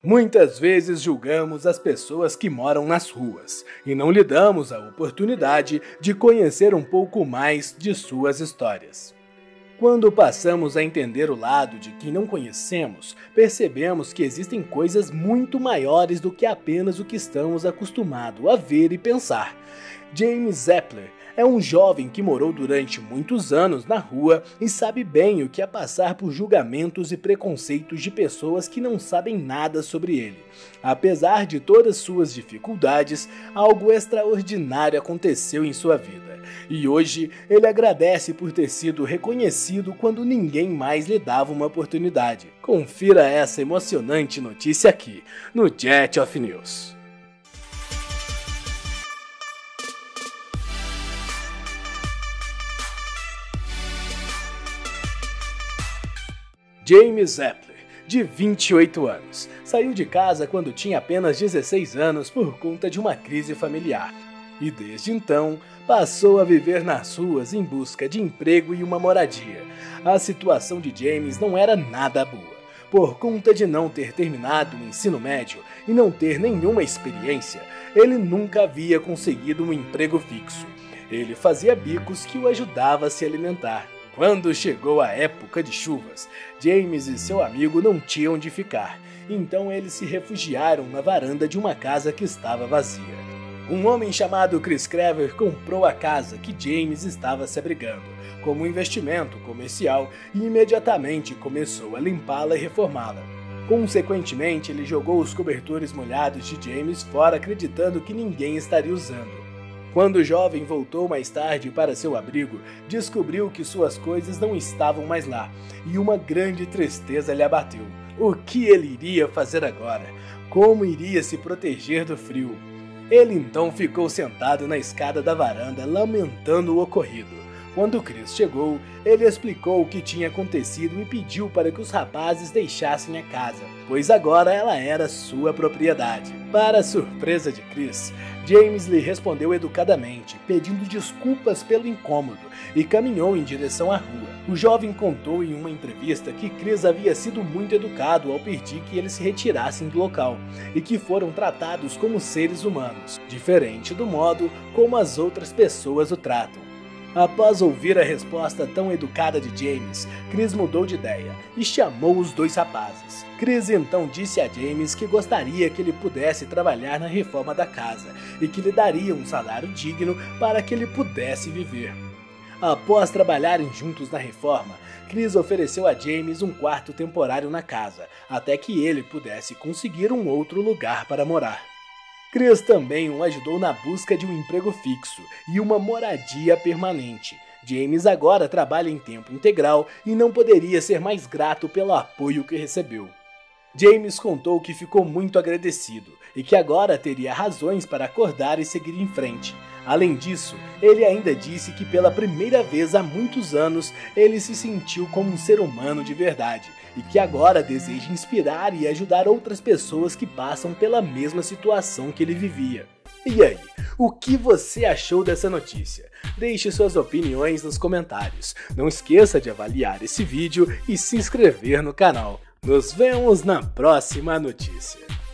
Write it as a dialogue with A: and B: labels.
A: Muitas vezes julgamos as pessoas que moram nas ruas e não lhe damos a oportunidade de conhecer um pouco mais de suas histórias. Quando passamos a entender o lado de quem não conhecemos, percebemos que existem coisas muito maiores do que apenas o que estamos acostumados a ver e pensar. James Zeppler é um jovem que morou durante muitos anos na rua e sabe bem o que é passar por julgamentos e preconceitos de pessoas que não sabem nada sobre ele. Apesar de todas suas dificuldades, algo extraordinário aconteceu em sua vida. E hoje ele agradece por ter sido reconhecido quando ninguém mais lhe dava uma oportunidade. Confira essa emocionante notícia aqui no Jet of News. James Zeppler, de 28 anos, saiu de casa quando tinha apenas 16 anos por conta de uma crise familiar. E desde então, passou a viver nas ruas em busca de emprego e uma moradia. A situação de James não era nada boa. Por conta de não ter terminado o ensino médio e não ter nenhuma experiência, ele nunca havia conseguido um emprego fixo. Ele fazia bicos que o ajudavam a se alimentar. Quando chegou a época de chuvas, James e seu amigo não tinham onde ficar, então eles se refugiaram na varanda de uma casa que estava vazia. Um homem chamado Chris Crever comprou a casa que James estava se abrigando, como um investimento comercial, e imediatamente começou a limpá-la e reformá-la. Consequentemente, ele jogou os cobertores molhados de James fora, acreditando que ninguém estaria usando. Quando o jovem voltou mais tarde para seu abrigo, descobriu que suas coisas não estavam mais lá, e uma grande tristeza lhe abateu. O que ele iria fazer agora? Como iria se proteger do frio? Ele então ficou sentado na escada da varanda, lamentando o ocorrido. Quando Chris chegou, ele explicou o que tinha acontecido e pediu para que os rapazes deixassem a casa, pois agora ela era sua propriedade. Para a surpresa de Chris, James lhe respondeu educadamente, pedindo desculpas pelo incômodo, e caminhou em direção à rua. O jovem contou em uma entrevista que Chris havia sido muito educado ao pedir que eles se retirassem do local, e que foram tratados como seres humanos, diferente do modo como as outras pessoas o tratam. Após ouvir a resposta tão educada de James, Chris mudou de ideia e chamou os dois rapazes. Chris então disse a James que gostaria que ele pudesse trabalhar na reforma da casa e que lhe daria um salário digno para que ele pudesse viver. Após trabalharem juntos na reforma, Chris ofereceu a James um quarto temporário na casa, até que ele pudesse conseguir um outro lugar para morar. Chris também o ajudou na busca de um emprego fixo e uma moradia permanente. James agora trabalha em tempo integral e não poderia ser mais grato pelo apoio que recebeu. James contou que ficou muito agradecido e que agora teria razões para acordar e seguir em frente. Além disso, ele ainda disse que pela primeira vez há muitos anos ele se sentiu como um ser humano de verdade e que agora deseja inspirar e ajudar outras pessoas que passam pela mesma situação que ele vivia. E aí, o que você achou dessa notícia? Deixe suas opiniões nos comentários. Não esqueça de avaliar esse vídeo e se inscrever no canal. Nos vemos na próxima notícia.